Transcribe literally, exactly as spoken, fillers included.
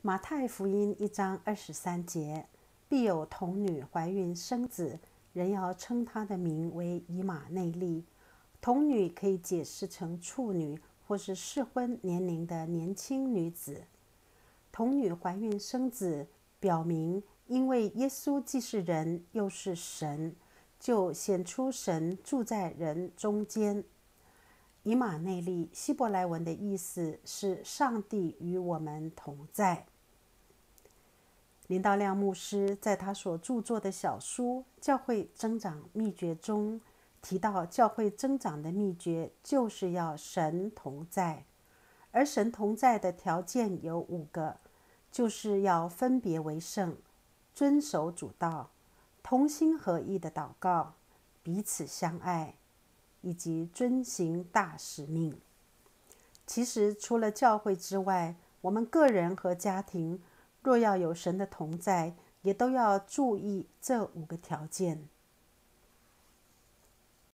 马太福音一章二十三节，必有童女怀孕生子，人要称她的名为以马内利。童女可以解释成处女或是适婚年龄的年轻女子。童女怀孕生子，表明因为耶稣既是人又是神，就显出神住在人中间。以马内利希伯来文的意思是上帝与我们同在。林道亮牧师在他所著作的小书《教会增长秘诀》中提到，教会增长的秘诀就是要神同在，而神同在的条件有五个，就是要分别为圣，遵守主道，同心合意的祷告，彼此相爱，以及遵行大使命。其实除了教会之外，我们个人和家庭若要有神的同在，也都要注意这五个条件。